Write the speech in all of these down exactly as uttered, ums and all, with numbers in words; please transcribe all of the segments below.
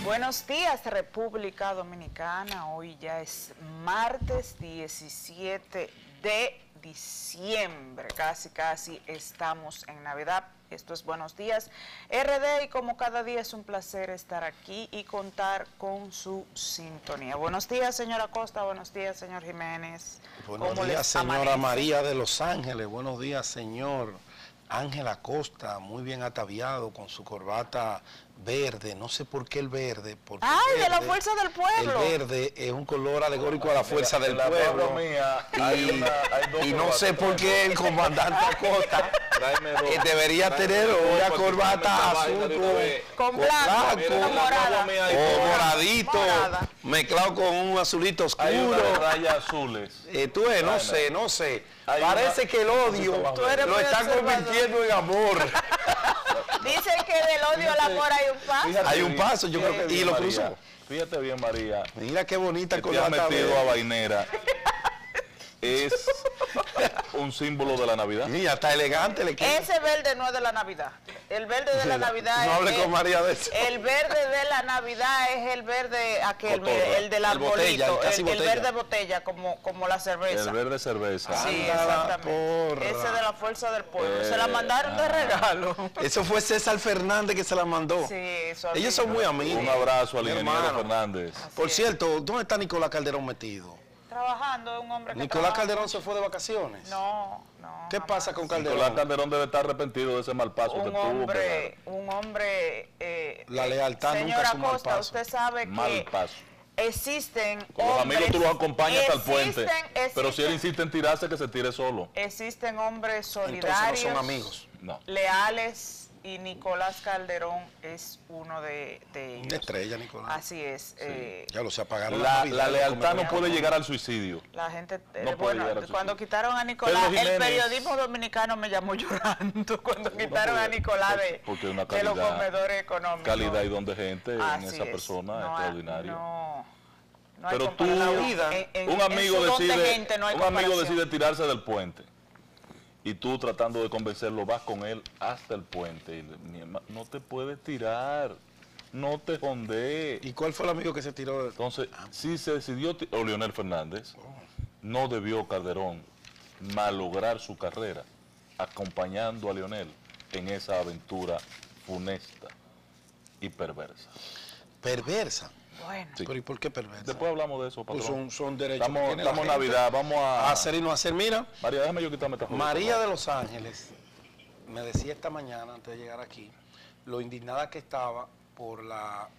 Buenos días, República Dominicana. Hoy ya es martes diecisiete de diciembre. Casi, casi estamos en Navidad. Esto es Buenos Días R D y como cada día es un placer estar aquí y contar con su sintonía. Buenos días, señora Costa. Buenos días, señor Jiménez. Buenos días, señora María de Los Ángeles. Buenos días, señor Ángel Acosta, muy bien ataviado con su corbata verde. No sé por qué el verde. Porque ¡Ay, verde, de la fuerza del pueblo! El verde es un color alegórico a la fuerza del pueblo. Mía, y, hay una, hay y no sé por qué el comandante Acosta eh, debería tener una corbata azul con, con blanco, blanco, morada, o moradito, morada, mezclado con un azulito oscuro. Hay unas rayas azules. Eh, tú ves, no sé, no sé. Hay Parece una, que el odio lo están convirtiendo en amor. Dicen que del odio al amor hay un paso. Fíjate Hay un bien, paso, yo creo que... Y lo cruzó. Fíjate bien, María. Mira qué bonita que te has corbata metido verde. a vainera. Es un símbolo de la Navidad. Mira, está elegante le queda. Ese verde no es de la Navidad. El verde de la Navidad no es... hable con María de eso. El verde de la Navidad es el verde aquel, Cotorra. mire, el del El botella, arbolito, el casi el, el botella. verde botella, como, como la cerveza. El verde cerveza. Sí, Anda la exactamente. porra. Ese de la fuerza del pueblo. Eh, Se la mandaron de ah. regalo. Eso fue César Fernández que se la mandó. Sí, eso Ellos son muy amigos. Un abrazo al Mi ingeniero hermano. Fernández. Por es. cierto, ¿dónde está Nicolás Calderón metido? Trabajando, es un hombre que ¿Nicolás trabaja Calderón mucho. se fue de vacaciones? No, no. ¿Qué jamás. pasa con Calderón? Nicolás Calderón debe estar arrepentido de ese mal paso que Un tuvo. hombre, un hombre... Eh, La eh, lealtad nunca señora es un mal Costa, paso. usted sabe que... Mal paso. Existen Con los hombres, amigos tú los acompañas hasta el puente. existen- Pero si él existen- insiste en tirarse, que se tire solo. Existen hombres Entonces no solidarios, son amigos. No. leales, y Nicolás Calderón es uno de, de ellos. Una estrella, Nicolás. Así es. eh, Ya lo se apagaron. La, Navidad, la lo lealtad no comieron. puede llegar al suicidio. la gente, eh, No puede bueno, llegar a su cuando sitio. quitaron a Nicolás, Pedro el Jiménez. periodismo dominicano me llamó llorando cuando quitaron puede, a Nicolás de, porque una de los calidad- comedores económicos. Calidad y don de gente en Así esa es. persona No, extraordinario. No, no hay Pero tú, comparación. En- en- un en amigo su don de decide, gente no hay un amigo comparación. decide tirarse del puente y tú tratando de convencerlo, vas con él hasta el puente y le, mi hermano, no te puedes tirar, no te jondees. ¿Y cuál fue el amigo que se tiró? De... Entonces, si se decidió, ti- o Leonel Fernández, no debió Calderón malograr su carrera acompañando a Leonel en esa aventura funesta y perversa. Perversa. Bueno, Sí. ¿Pero y por qué perversa? Después hablamos de eso, patrón. Pues son, son derechos Estamos, que tiene la estamos en gente Navidad, vamos a... a hacer y no hacer. Mira, María, déjame yo quitarme esta jodida. María de Los Ángeles me decía esta mañana, antes de llegar aquí, lo indignada que estaba por la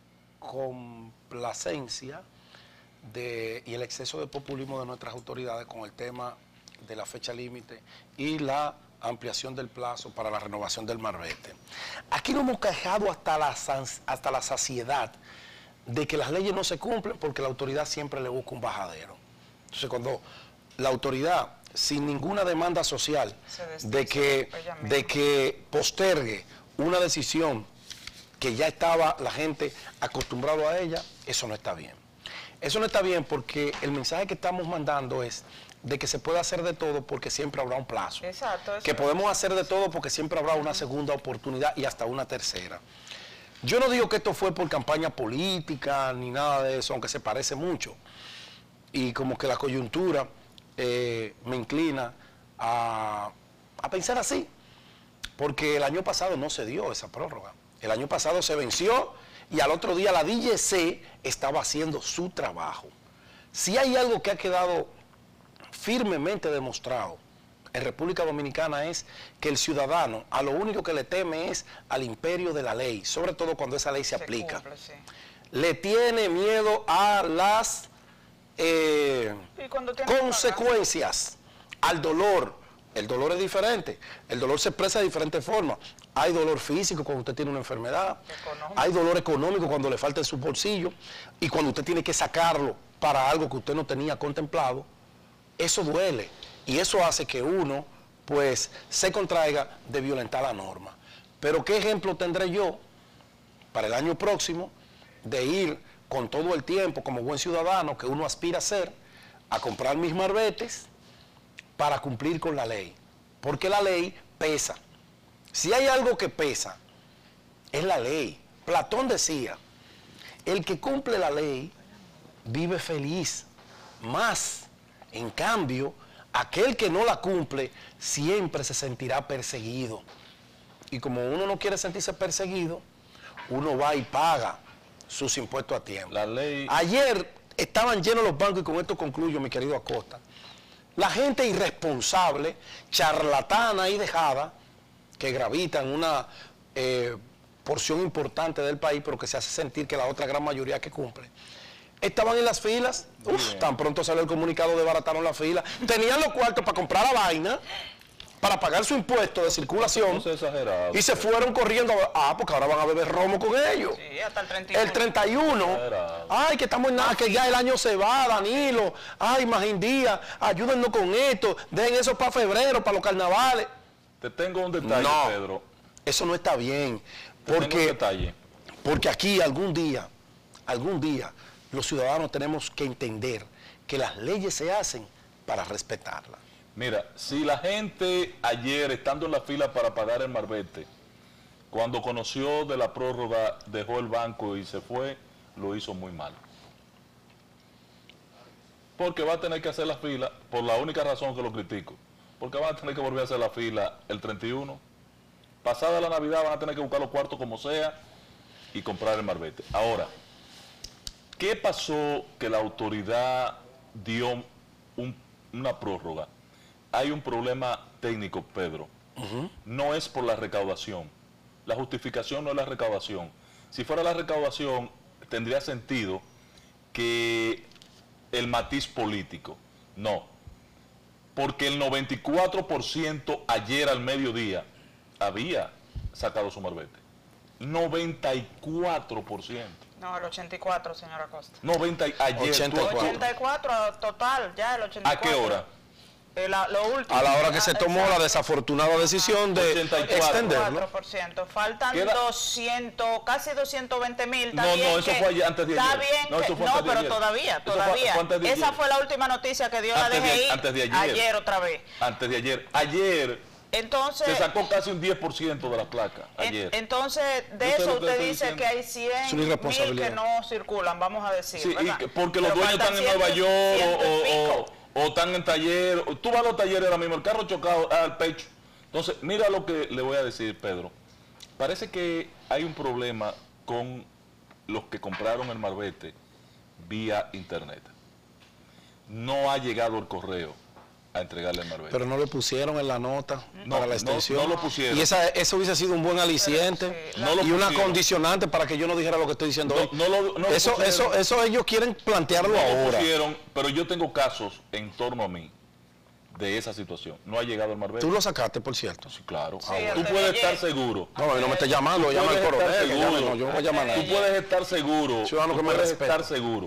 complacencia de, y el exceso de populismo de nuestras autoridades con el tema de la fecha límite y la ampliación del plazo para la renovación del marbete. Aquí nos hemos quejado hasta la, hasta la saciedad de que las leyes no se cumplen porque la autoridad siempre le busca un bajadero. Entonces, cuando la autoridad, sin ninguna demanda social, de que, de que postergue una decisión que ya estaba la gente acostumbrado a ella, eso no está bien. Eso no está bien porque el mensaje que estamos mandando es de que se puede hacer de todo porque siempre habrá un plazo. exacto. eso Que es. podemos hacer de todo porque siempre habrá una segunda oportunidad y hasta una tercera. Yo no digo que esto fue por campaña política ni nada de eso, aunque se parece mucho. Y como que la coyuntura eh, me inclina a, a pensar así. Porque el año pasado no se dio esa prórroga. El año pasado se venció y al otro día la D G C estaba haciendo su trabajo. Si hay algo que ha quedado firmemente demostrado en República Dominicana es que el ciudadano a lo único que le teme es al imperio de la ley, sobre todo cuando esa ley se, Se aplica. cumple, sí. Le tiene miedo a las eh, Y cuando tiene que consecuencias, al dolor. El dolor es diferente, el dolor se expresa de diferentes formas. Hay dolor físico cuando usted tiene una enfermedad, Económico. hay dolor económico cuando le falta en su bolsillo y cuando usted tiene que sacarlo para algo que usted no tenía contemplado, eso duele y eso hace que uno pues se contraiga de violentar la norma. Pero ¿qué ejemplo tendré yo para el año próximo de ir con todo el tiempo como buen ciudadano que uno aspira a ser, a comprar mis marbetes para cumplir con la ley? Porque la ley pesa. Si hay algo que pesa, es la ley. Platón decía El que cumple la ley vive feliz. Más, en cambio, aquel que no la cumple siempre se sentirá perseguido. Y como uno no quiere sentirse perseguido, uno va y paga sus impuestos a tiempo. La ley... Ayer estaban llenos los bancos, y con esto concluyo, mi querido Acosta. La gente irresponsable, charlatana y dejada, que gravita en una eh, porción importante del país, pero que se hace sentir que la otra gran mayoría que cumple, estaban en las filas. Uf, tan pronto salió el comunicado, desbarataron la fila. Tenían los cuartos para comprar la vaina, para pagar su impuesto de circulación, No exagerado, y se fueron corriendo. Ah, porque ahora van a beber romo con ellos. Sí, hasta el treinta y uno. El treinta y uno. Ay, que estamos en nada, que ya el año se va, Danilo. Ay, Magindía, ayúdennos con esto. Dejen eso para febrero, para los carnavales. Te tengo un detalle, No, Pedro. eso no está bien. Te tengo un Porque, detalle. porque aquí algún día, algún día, los ciudadanos tenemos que entender que las leyes se hacen para respetarlas. Mira, si la gente ayer, estando en la fila para pagar el marbete, cuando conoció de la prórroga, dejó el banco y se fue, lo hizo muy mal. Porque va a tener que hacer la fila, por la única razón que lo critico, porque van a tener que volver a hacer la fila el treinta y uno. Pasada la Navidad van a tener que buscar los cuartos como sea y comprar el marbete. Ahora, ¿qué pasó que la autoridad dio un, una prórroga? Hay un problema técnico, Pedro. Uh-huh. No es por la recaudación. La justificación no es la recaudación. Si fuera la recaudación, tendría sentido que el matiz político. No. Porque el noventa y cuatro por ciento ayer al mediodía había sacado su marbete. noventa y cuatro por ciento. No, el ochenta y cuatro, señora Costa. noventa, ayer. ochenta y cuatro. ochenta y cuatro total, ya el ochenta y cuatro. ¿A qué hora? Eh, la, lo último. A la hora que se Ah, tomó exacto. la desafortunada decisión de ochenta y cuatro. extenderlo. cuatro por ciento. Faltan Queda- doscientos, casi doscientos veinte mil. No, no, eso fue ayer, antes de Está ayer. bien, No, que- eso fue no, antes de pero ayer. todavía, Eso fue- todavía. fue antes de Esa ayer. fue la última noticia que dio la Antes de- D G I. antes de ayer. Ayer otra vez. Antes de ayer. Ayer Entonces, se sacó casi un diez por ciento de las placas. en- Ayer. entonces de Yo sé eso lo que usted estoy dice diciendo. que hay Es cien una mil irresponsabilidad. que no circulan, vamos a decir. Sí, y ¿verdad? que- porque los Pero dueños están faltan en Nueva ciento- York ciento y o, o- pico. o están en taller. o- Tú vas a los talleres ahora mismo, el carro chocado al pecho. Entonces, mira lo que le voy a decir, Pedro. Parece que hay un problema con los que compraron el marbete vía internet. No ha llegado el correo a entregarle el marbete. Pero no le pusieron en la nota No, para la no, extensión. no lo pusieron. Y esa, eso hubiese sido un buen aliciente. Pero, sí, No lo y una pusieron. condicionante para que yo no dijera lo que estoy diciendo No, hoy. no lo- no lo eso, pusieron. eso, eso ellos quieren plantearlo No lo ahora. pusieron, pero yo tengo casos en torno a mí de esa situación. No ha llegado el marbete. Tú lo sacaste, por cierto. Sí, claro. Sí, Ah, el tú de puedes ayer. estar seguro. No, no me estés llamando, llama al puedes estar coronel, que seguro. llame, no, yo no voy a llamar a Tú nadie. puedes estar seguro, Ciudadano tú que me puedes respeta. estar seguro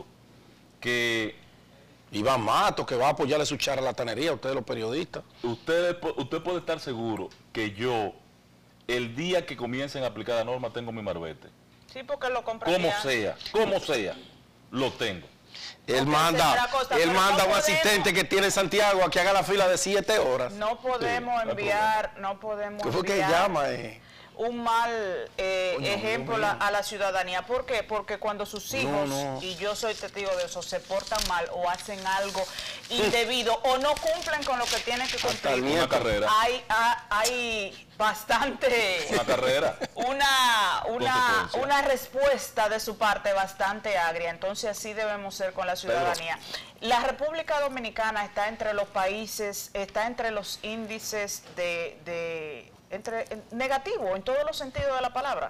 que Iván Mato, que va a apoyarle su charlatanería a ustedes los periodistas. usted, usted puede estar seguro que yo, el día que comiencen a aplicar la norma, tengo mi marbete. Sí, porque lo compré. Como ya. sea, como sea, lo tengo. Él Ok, manda, señora Costa, él pero manda no a un podemos- asistente que tiene en Santiago a que haga la fila de siete horas. No podemos Sí, no hay enviar, no podemos ¿Qué fue que enviar llama? Eh? un mal eh, Coño, ejemplo Dios la- mío. a la ciudadanía. ¿Por qué? Porque cuando sus hijos, no. y yo soy testigo de eso, se portan mal o hacen algo indebido o no cumplen con lo que tienen que Hasta el cumplir, Una nieto. carrera. hay, ha- hay bastante... Una carrera. Una, una, Consecuencia. una respuesta de su parte bastante agria, entonces así debemos ser con la ciudadanía. La República Dominicana está entre los países, está entre los índices de, de entre en- negativo en todos los sentidos de la palabra.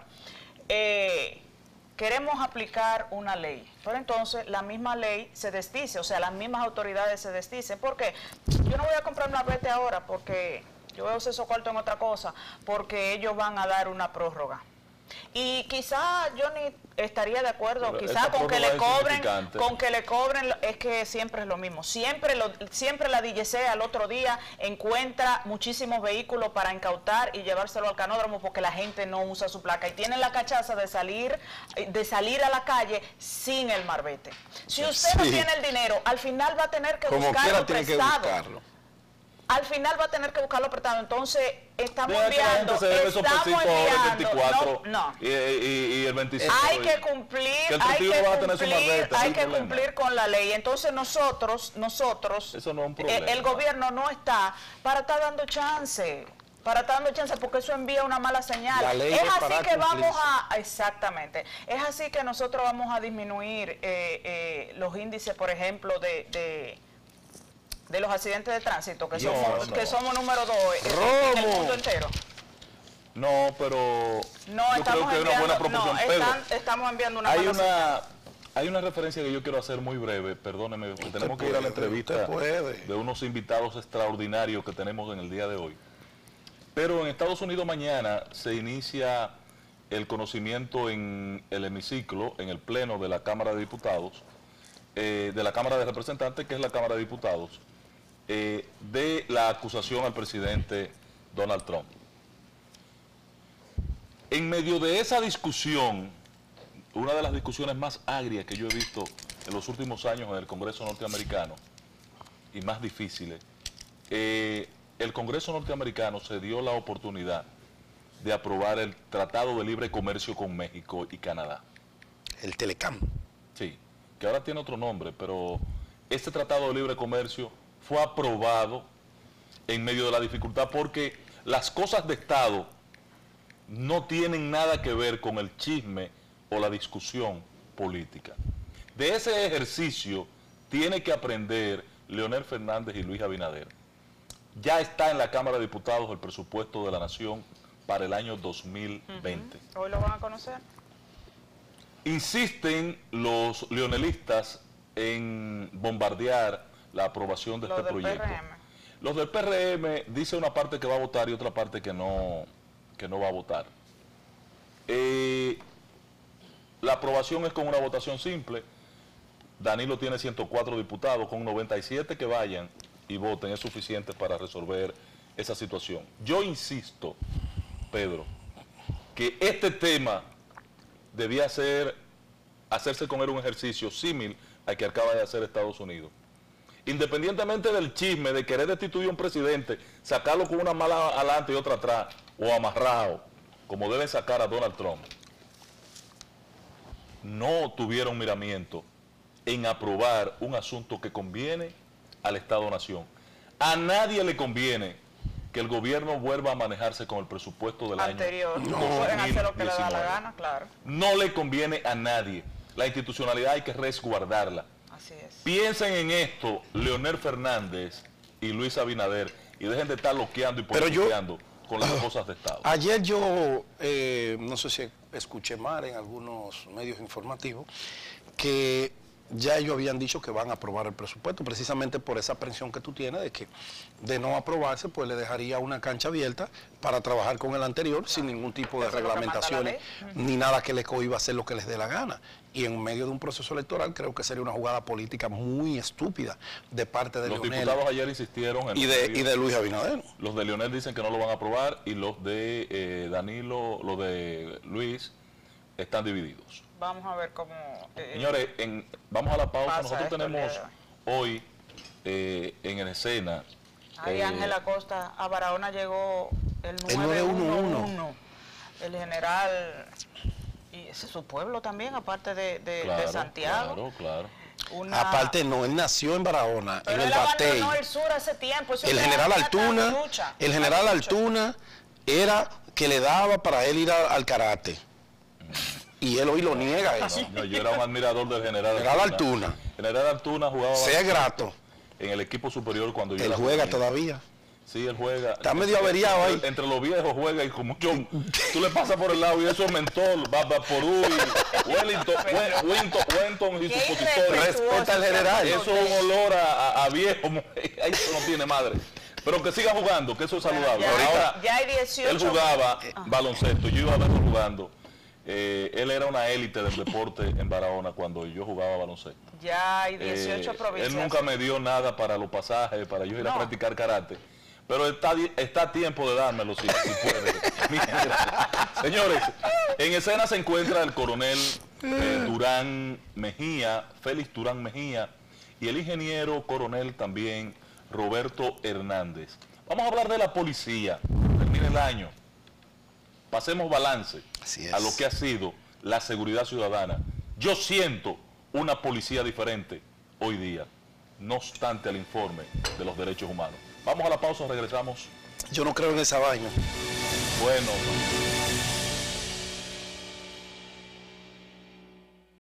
Eh, queremos aplicar una ley, pero entonces la misma ley se desdice, o sea, las mismas autoridades se desdicen. ¿Por qué? Yo no voy a comprar una vete ahora porque yo voy a usar esos cuartos en otra cosa, porque ellos van a dar una prórroga. Y quizá yo ni estaría de acuerdo, Pero quizá esta con que prórroga le es cobren, insignificante. con que le cobren, es que siempre es lo mismo. Siempre lo, siempre la D G C al otro día encuentra muchísimos vehículos para incautar y llevárselo al canódromo porque la gente no usa su placa y tienen la cachaza de salir, de salir a la calle sin el marbete. Si usted no Sí. tiene el dinero, al final va a tener que Como buscarlo quiera tiene que prestado. buscarlo. Al final va a tener que buscarlo prestado. Entonces, estamos Deja que la enviando, gente se dé esos estamos pesitos ahora el enviando, veinticuatro no, no. Y, y- y el veinticinco. Hay que cumplir, que el hay treinta y uno que va a tener su cumplir, malvete, ese hay es que el problema. cumplir con la ley. Entonces nosotros, nosotros, Eso no es un eh, problema. el gobierno no está para estar dando chance, para estar dando chance, porque eso envía una mala señal. La ley Es es para así que vamos cumplirse. a, exactamente, es así que nosotros vamos a disminuir eh, eh, los índices, por ejemplo, de, de, de los accidentes de tránsito, que, No, somos, no. que somos número dos en, en el Romo. mundo entero. No, pero No, yo creo estamos que hay una enviando, buena proporción. no, Pedro, están- estamos enviando una hay mala señal. una, hay una referencia que yo quiero hacer muy breve, perdóneme, porque tenemos que ir a la puede, entrevista usted puede. de unos invitados extraordinarios que tenemos en el día de hoy. Pero en Estados Unidos mañana se inicia el conocimiento en el hemiciclo, en el pleno de la Cámara de Diputados, eh, de la Cámara de Representantes, que es la Cámara de Diputados, eh, de la acusación al presidente Donald Trump. En medio de esa discusión, una de las discusiones más agrias que yo he visto en los últimos años en el Congreso norteamericano, y más difíciles, eh, el Congreso norteamericano se dio la oportunidad de aprobar el Tratado de Libre Comercio con México y Canadá. El Telecam. Sí, que ahora tiene otro nombre, pero este Tratado de Libre Comercio fue aprobado en medio de la dificultad porque las cosas de Estado no tienen nada que ver con el chisme o la discusión política. De ese ejercicio tiene que aprender Leonel Fernández y Luis Abinader. Ya está en la Cámara de Diputados el presupuesto de la Nación para el año dos mil veinte. Uh-huh. ¿Hoy lo van a conocer? Insisten los leonelistas en bombardear la aprobación de Los este del proyecto. P R M. Los del P R M dice una parte que va a votar y otra parte que no, que no va a votar. Eh, la aprobación es con una votación simple. Danilo tiene ciento cuatro diputados, con noventa y siete que vayan y voten es suficiente para resolver esa situación. Yo insisto, Pedro, que este tema debía ser, hacerse con él un ejercicio símil al que acaba de hacer Estados Unidos. Independientemente del chisme de querer destituir a un presidente, sacarlo con una mala adelante y otra atrás, o amarrado, como deben sacar a Donald Trump, no tuvieron miramiento en aprobar un asunto que conviene al Estado-Nación. A nadie le conviene que el gobierno vuelva a manejarse con el presupuesto del Anterior. año No pueden hacer lo que le da la dos mil diecinueve. gana, claro. No le conviene a nadie. La institucionalidad hay que resguardarla. Así es. Piensen en esto, Leonel Fernández y Luis Abinader, y dejen de estar loqueando y Pero yo- politiqueando con las cosas de Estado. Ayer yo, eh, no sé si escuché mal en algunos medios informativos, que ya ellos habían dicho que van a aprobar el presupuesto, precisamente por esa aprensión que tú tienes de que de no aprobarse, pues le dejaría una cancha abierta para trabajar con el anterior sin ningún tipo de Eso es lo que manda la reglamentaciones, ni nada que le cohiba hacer lo que les dé la gana. Y en medio de un proceso electoral creo que sería una jugada política muy estúpida de parte de Los Leonel diputados ayer insistieron en y los de, medios. y de Luis Abinader. Los de Leonel dicen que no lo van a aprobar y los de eh, Danilo, los de Luis, están divididos. Vamos a ver cómo... eh, Señores, en- vamos a la pausa. pasa Nosotros esto el tenemos día hoy eh, en escena... Ahí eh, Ángela Costa, a Barahona llegó el El nueve uno nueve uno uno. El general, y ese es su pueblo también, aparte de, de- de claro, Santiago. Claro, claro. Una- Aparte no, él nació en Barahona, Pero en el él Batey. abandonó el sur hace tiempo. eso El es general una Altuna, lucha, el una general lucha. Altuna era que le daba para él ir a- al karate. Y él hoy lo niega eso. No, yo era un admirador del general General Altuna. General Altuna jugaba Sea grato, en el equipo superior cuando yo él era juega joven. todavía. Sí, él juega. Está medio averiado ahí. Entre, entre los viejos juega y como yo, tú le pasas por el lado y eso es mentol, Vaporú y Wellington, Wen- Winton, Wenton y Qué supositores. Respeta al general. Eso es un olor a, a- a viejo, eso no tiene madre. Pero que siga jugando, que eso es saludable. Ya, Ahora, ya hay dieciocho. él jugaba baloncesto, yo iba a verlo jugando. Eh, él era una élite del deporte en Barahona cuando yo jugaba baloncesto. Ya hay Eh, dieciocho provincias. él nunca me dio nada para los pasajes, para yo ir a No. practicar karate. Pero está, di- está a tiempo de dármelo si, si puede. Mira, señores, en escena se encuentra el coronel eh, Durán Mejía, Félix Durán Mejía, y el ingeniero coronel también Roberto Hernández. Vamos a hablar de la policía. Permítanme termine el año, pasemos balance Así es. a lo que ha sido la seguridad ciudadana. Yo siento una policía diferente hoy día, no obstante al informe de los derechos humanos. Vamos a la pausa, regresamos. Yo no creo en esa vaina. Bueno.